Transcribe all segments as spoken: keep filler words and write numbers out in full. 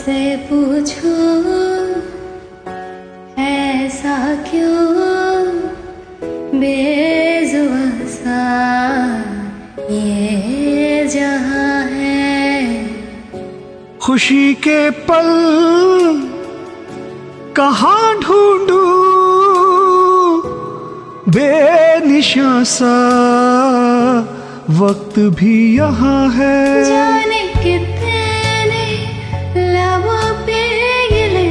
से पूछूं ऐसा क्यों बेजुबां सा ये जहां है। खुशी के पल कहाँ ढूंढूं बेनिशान सा वक्त भी यहाँ है। जाने कितने लबों पे गिले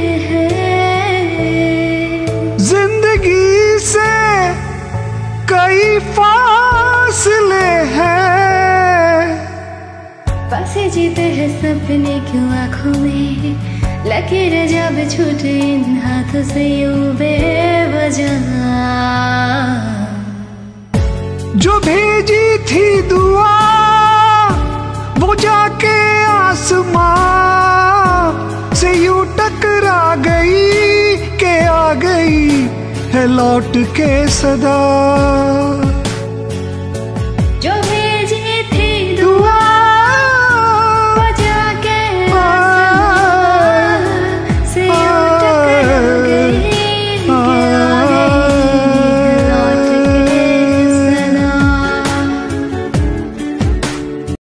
हैं, जिंदगी से कई फासले हैं। पासे जीते हैं सपने क्यों आँखों में, लकीर जब छूटे इन हाथों से यूं बेवजह। जो भेजी थी दुआ वो जाके आसमां से यूं टकरा गई के आ गई है लौट के सदा।